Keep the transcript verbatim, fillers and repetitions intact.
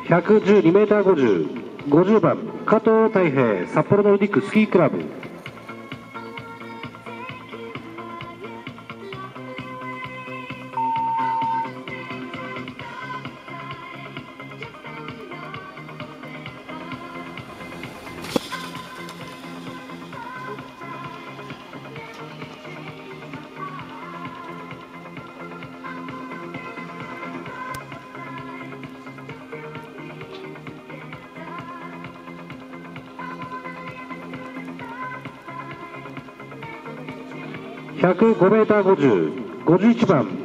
ひゃくじゅうにメーターごじゅう、ごじゅうばん加藤太平、札幌ノルディックスキークラブ。ひゃくごメーターごじゅう、ごじゅういちばん